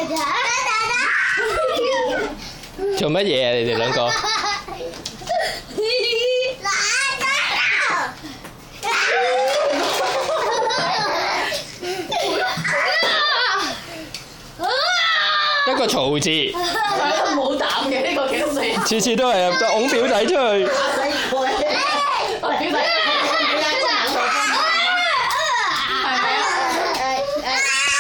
做乜嘢啊？你哋兩個？一個嘈字， 冇膽嘅呢個幾多歲？ 次次都係就擁表弟出去。